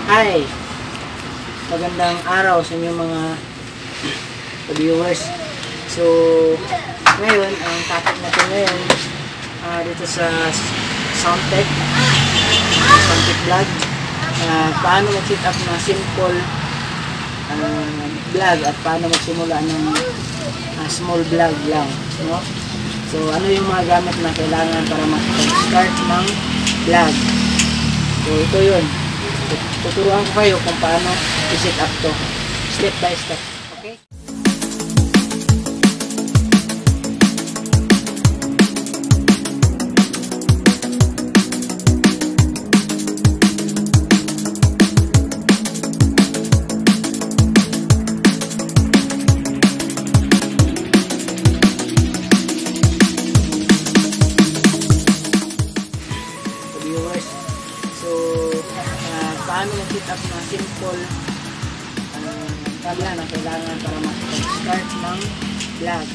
Hi! Magandang araw sa inyo mga viewers. So, ngayon, ang topic natin ngayon dito sa Soundtech Vlog, paano mag-set up na simple vlog at paano magsimula ng small vlog lang, no? So, ano yung mga gamit na kailangan para mag-start ng vlog? So, ito yun. Tuturuan ko kayo kung paano i-set up to step by step. Okay? Paano mag-set up na simple tabla na kailangan para mag-start ng vlog.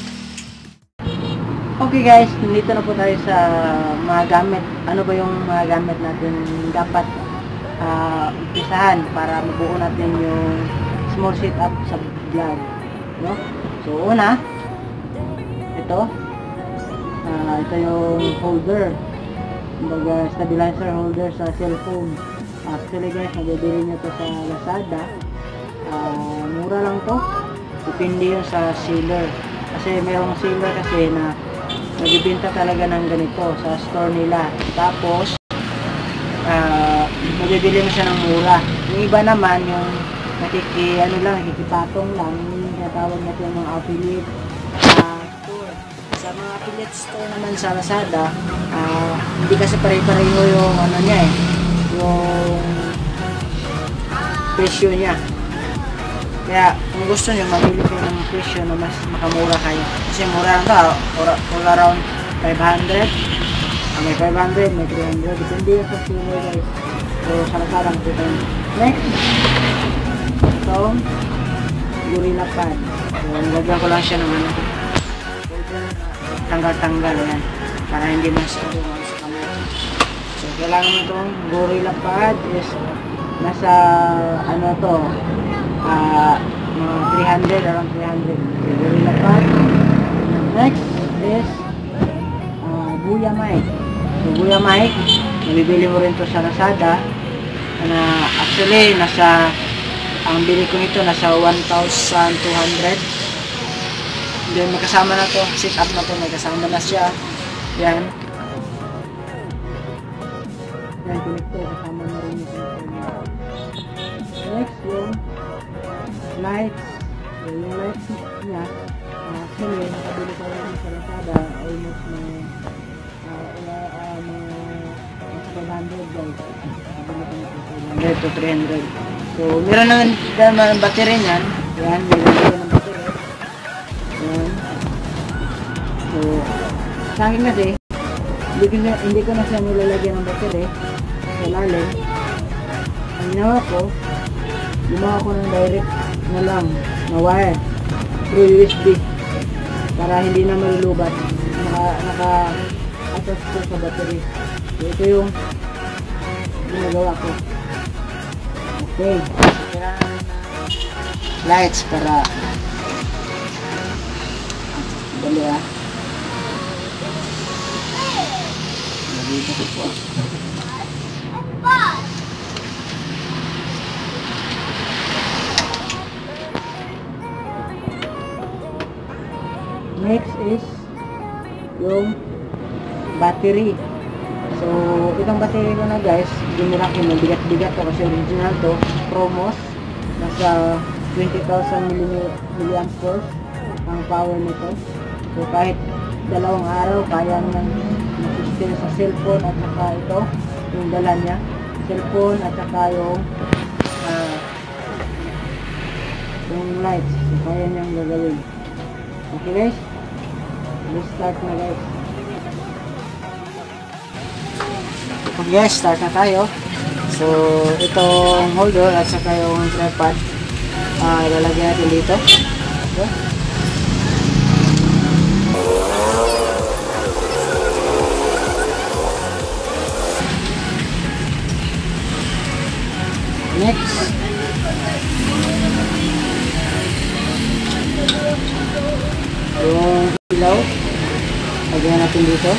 Okay guys, nandito na po tayo sa mga gamit. Ano ba yung mga gamit natin dapat umpisahan para mabuo natin yung small setup sa vlog, no? So una, ito yung holder, kumbaga stabilizer holder sa cellphone. Actually guys, nabibili nyo to sa Lazada. Mura lang to. Depende yun sa seller. Kasi mayroong seller kasi na nagbibenta talaga ng ganito sa store nila. Tapos, nabibili mo siya ng mura. Yung iba naman, yung nakikipatong lang, yung tinatawag natin ng mga affiliate store. Sa mga affiliate store naman sa Lazada, hindi kasi pare-pareho yung ano niya yung presyo niya. Kaya kung gusto niyo mamili kayo ng presyo na mas makamura kayo, kasi mura lang ito, all around 500, may 500, may 300, depende yung sa seller guys. So sana lang ito. Next, itong Gorilla Pad. So nilagyan ko lang siya ng tanggal-tanggal yan para hindi masyado sa kamay. So, kailangan mo itong Gorilla Pad is nasa mga 300, around 300. So, Gorilla Pad. Next is Buya Mic. So, Buya Mic, nabibili mo rin ito sa Lazada. Actually, ang bili ko nito nasa 1,200. Then, magkasama na to, set up na to, magkasama na siya. Yan. Yan, connector, kasama na rin yung connector. Next, yung lights. So, yung lights niya, actually, nakabili ko rin sa Lazada, almost mga 500 guys. Nakabili ko na 500 to 300. So, meron naman ng battery niyan. Yan, meron ng battery. Yan. So, sa akin kasi, hindi ko na siya nilalagyan ng battery sa lalim. Ang ginawa ko ng direct na lang na wire through USB para hindi na malubat. Naka-attach ko sa battery. So, ito yung ginagawa ko. Okay. Kailangan lights para dali dito po. Next is yung battery. So, itong battery ko na guys, ginira ko, bigat-bigat to kasi original to, Promos. Nasa 20,000 mAh ang power nito. So, kahit dalawang araw, kaya nang mag-sustain sa cellphone at saka ito, yung dala niya. Cellphone at saka yung lights. So, kaya niyang gagawin. Okay guys? Let's start na guys. Okay guys, start na tayo. So, itong holder at saka yung tripod, ilalagay natin dito. Okay. Next. Yung ilaw. Lagyan natin dito.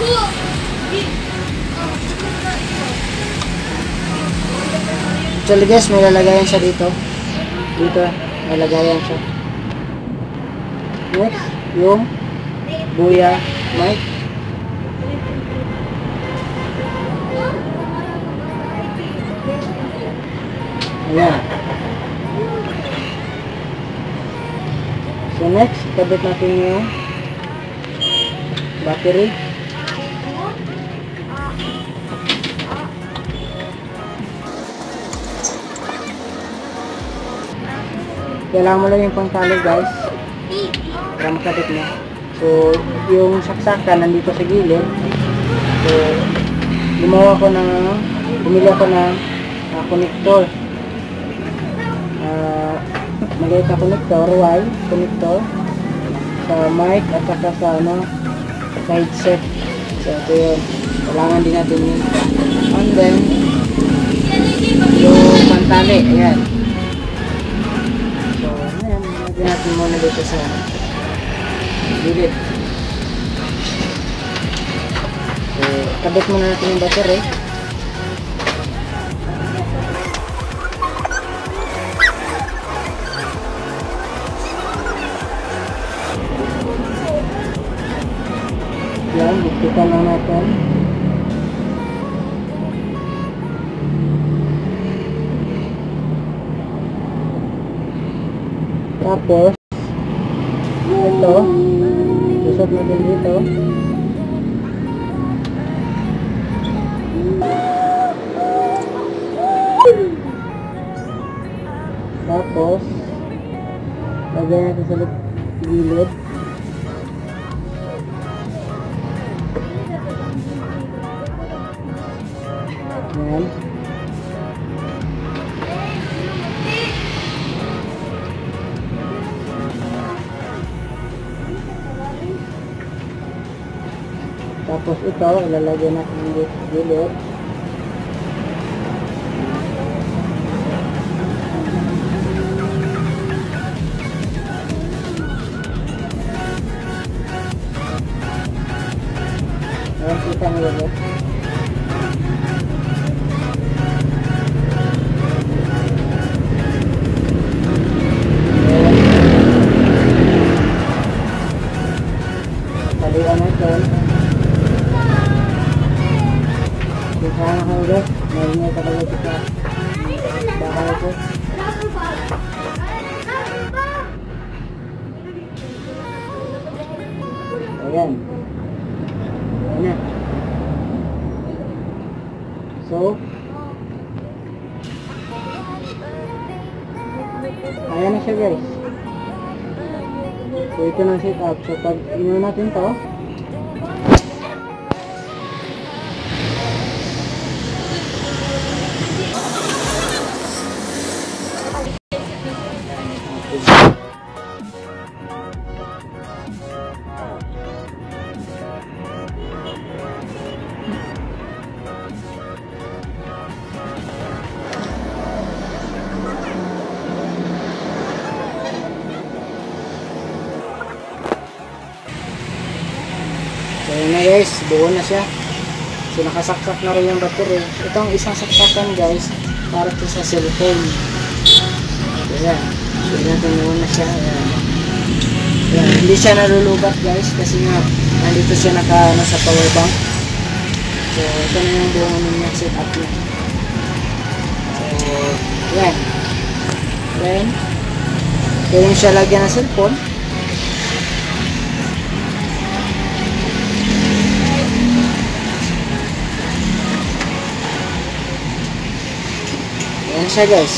Actually guys, may lalagayan siya dito. Dito, may lalagayan siya. Next, yung buya mic. Ayan. So next, kabit natin yung battery. Kailangan mo lang yung pangtali guys para makabit mo. So yung saksakan nandito sa gilid. So bumili ako ng connector. Maliit na connector, Y connector sa mic at saka sa sa headset. So ito yun, kailangan din natin yun. And then yung pantali, ayan. So ayan, lagyan natin muna dito sa gilid. So kabit muna natin yung battery. Yan, buktikan lang natin. Tapos ito, susot natin dito. Tapos lagyan natin sa gilid. Ayan. Tapos ito, ilalagay natin dito sa gilid. Ayan, kita nyo ba? Talian natin. Sana kayo guys, maingay ka talaga sa bahay ko. Ayan. Ayan na. So ayan na siya guys. So ito na set up. So pag ino natin to, so yun na guys, buo na siya. So nakasaksak na rin yung battery. Itong isang saksakan guys, para ito sa cellphone. So yan, so natin muna siya. Ayan. Ayan. Hindi siya nalulubat guys, kasi nga nandito siya nasa power bank. So ito na yung buong niya setup niya. So yan. Then ito yung siya lagyan ng cellphone. Ayan siya guys.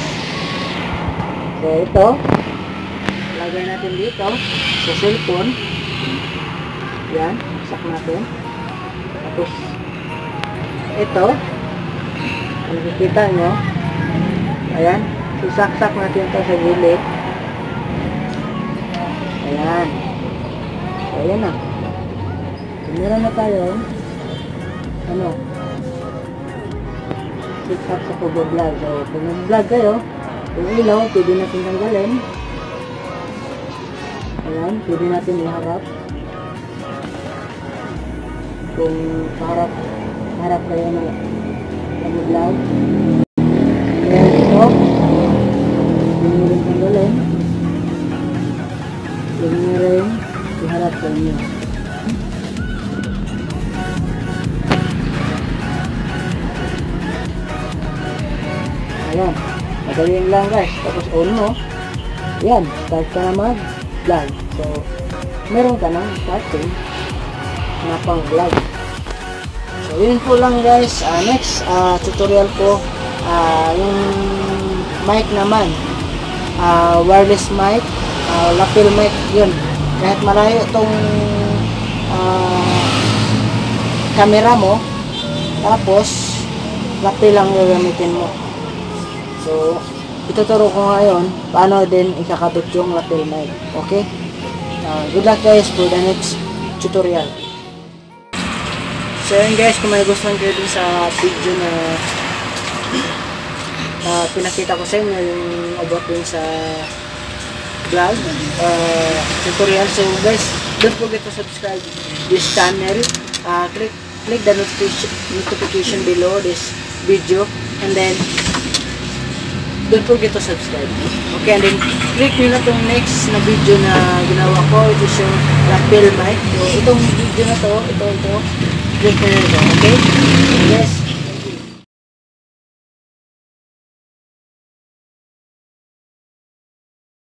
So ito, lagay natin dito sa cellphone. Yan, sak natin. Tapos ito, kung nakikita nyo, ayan, sisaksak natin ito sa gilid. Ayan. So ayan na. So, meron na tayo set up sa pag-vlog. So, pag nag-vlog kayo, yung ilaw, pwede natin tanggalin. Ayan, pwede natin iharap. Kung harap kayo na mag-vlog. Ayan, ito. Pwede nyo rin tanggalin. Pwede nyo rin iharap sa inyo. Ayan, madali lang guys. Tapos on mo. Ayan, start ka na mag-vlog. So, meron ka ng starting na pang vlog. So, yun po lang guys. Next tutorial ko, yung mic naman. Wireless mic, lapel mic yun. Kahit malayo itong camera mo, tapos lapel lang gagamitin mo. So, ituturo ko ngayon paano din ikakabit yung lapel mic. Okay? Good luck guys for the next tutorial. So yun guys, kung may gusto kayo dun sa video na pinakita ko sa inyo, yung about dun sa vlog, tutorial. So guys, don't forget to subscribe this channel. Click the notification below this video, and then don't forget to subscribe. Okay, and then click nyo na itong next na video na ginawa ko. Ito yung lapel mic. So, itong video na to, ito, click nyo na ito. Okay? Yes.